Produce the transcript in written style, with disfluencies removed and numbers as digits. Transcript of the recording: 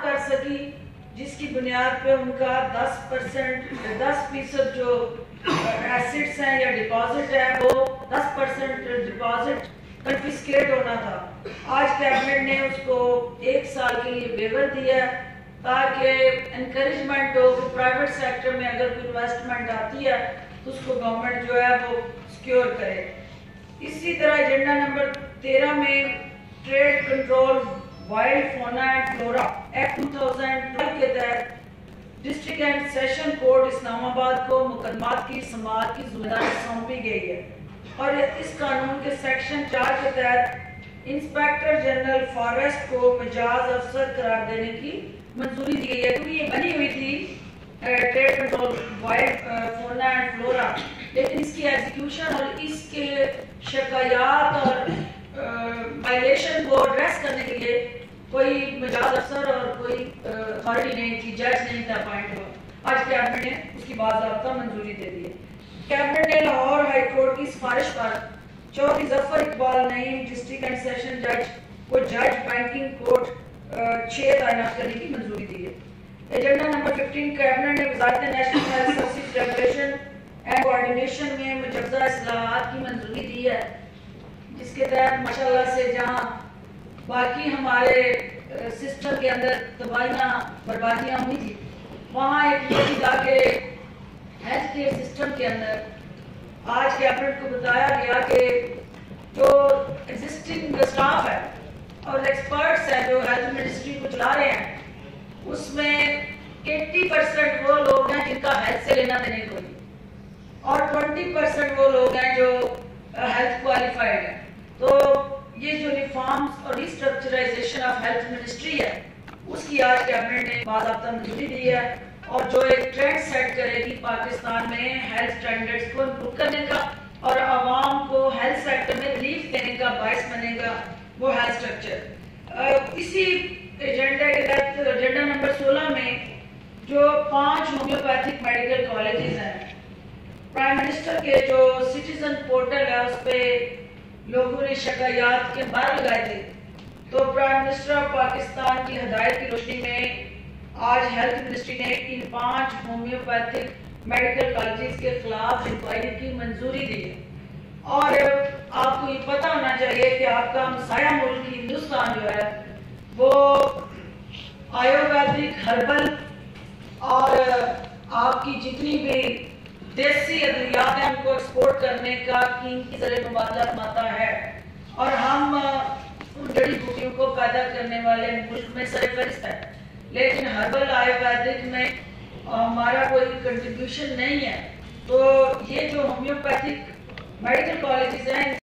کر سکی، جس کی بنیاد پہ ان کا 10% جو ایسٹس ہیں یا ڈپازٹ ہے وہ 10% ڈپازٹ کنفسکیٹ ہونا تھا۔ آج کیبنٹ نے اس کو 1 سال کے لیے ویور دیا تاکہ انکریجمنٹ ہو کہ پرائیویٹ سیکٹر میں اگر کوئی انویسٹمنٹ آتی ہے تو اس کو گورنمنٹ جو ہے وہ سیکیور کرے۔ اسی طرح ایجنڈا نمبر 13 میں trade control wild fauna and flora act 2012 کے تحت district and session court Islamabad کو مقدمات کی سماعت کی ذمہ داری سونپی گئی ہے، اور اس قانون کے سیکشن 4 کے تحت انسپیکٹر جنرل فارسٹ کو مجاز افسر قرار دینے کی منظوری دی گئی ہے، کیونکہ یہ بنی ہوئی تھی trade control wild fauna and flora, لیکن اس کی ایگزیکیوشن اور اس کے شکایات اور وائلیشن کو ایڈریس کرنے کے لیے کوئی مجاز افسر اور کوئی اتھارٹی نہیں تھی، جج نہیں تھا اپائنٹ ہوا۔ آج کیبنٹ نے اس کی باضابطہ منظوری دے دی ہے۔ کیبنٹ نے لاہور ہائی کورٹ کی سفارش پر Chaudhry Zafar Iqbal Naeem district and session جج کو جج بینکنگ کورٹ 6 تعینات کرنے کی منظوری دی ہے۔ ایجنڈا نمبر 15 کیبنٹ نے وزارت national health services regulation and coordination میں مجوزہ اصلاحات کی منظوری دی ہے، جس کے تحت ماشاءاللہ سے جہاں باقی ہمارے سسٹم کے اندر تباہیاں بربادیاں ہوئی تھی، وہاں ایک یہ تھا کہ ہیلتھ کیئر سسٹم کے اندر آج کیبنٹ کو بتایا گیا کہ جو ایگزسٹنگ اسٹاف ہے اور ایکسپرٹس ہیں جو ہیلتھ منسٹری کو چلا رہے ہیں، اس میں 80% وہ لوگ ہیں جن کا ہیلتھ سے لینا دینے کوئی، اور 20% وہ لوگ ہیں جو ہیلتھ کوالیفائڈ ہیں۔ تو یہ جو ریفارمز اور ریسٹرکچرائزیشن آف ہیلتھ منسٹری ہے، اس کی آج کیبنٹ نے باضابطہ منظوری دی ہے، اور جو ایک ٹرینڈ سیٹ کرے گی پاکستان میں ہیلتھ اسٹینڈرڈز کو امپروو کرنے کا اور عوام کو ہیلتھ سیکٹر میں ریلیف دینے کا باعث بنے گا وہ ہیلتھ اسٹرکچر۔ اسی ایجنڈا کے تحت ایجنڈا نمبر 16 میں جو 5 ہومیوپیتھک میڈیکل کالجز ہیں، پرائم منسٹر کے جو سٹیزن پورٹل ہے اس پہ لوگوں نے شکایات کے بار لگائے تھے، تو پرائم منسٹر آف پاکستان کی ہدایت کی روشنی میں آج ہیلتھ منسٹری نے ان 5 ہومیوپیتھک میڈیکل کالجز کے خلاف انکوائری کی منظوری دی ہے۔ اور آپ کو یہ پتہ ہونا چاہیے کہ آپ کا ہمسایہ ملک ہندوستان جو ہے وہ آیورویدک ہربل اور آپ کی جتنی بھی دیسی ادویات ہیں ان کو ایکسپورٹ کرنے کا قیمتی ذریعہ مبادلہ کماتا ہے، اور ہم ان جڑی بوٹیوں کو پیدا کرنے والے ملک میں سرفہرست ہے، لیکن ہربل آیورویدک میں ہمارا کوئی کنٹریبیوشن نہیں ہے۔ تو یہ جو ہومیوپیتھک میڈیکل کالجز ہیں